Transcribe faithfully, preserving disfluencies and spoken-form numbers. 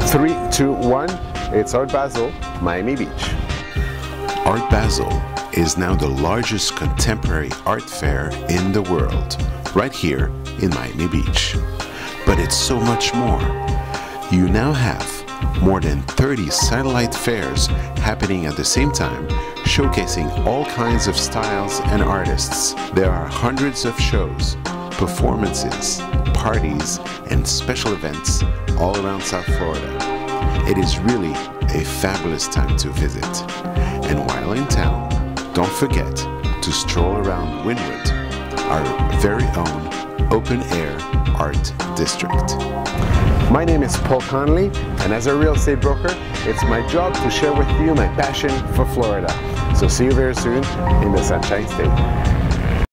Three, two, one. It's Art Basel, Miami Beach. Art Basel is now the largest contemporary art fair in the world, right here in Miami Beach. But it's so much more. You now have more than thirty satellite fairs happening at the same time, showcasing all kinds of styles and artists. There are hundreds of shows, performances, parties, and special events all around South Florida. It is really a fabulous time to visit. And while in town, don't forget to stroll around Wynwood, our very own open-air art district. My name is Paul Connolly, and as a real estate broker, it's my job to share with you my passion for Florida. So see you very soon in the Sunshine State.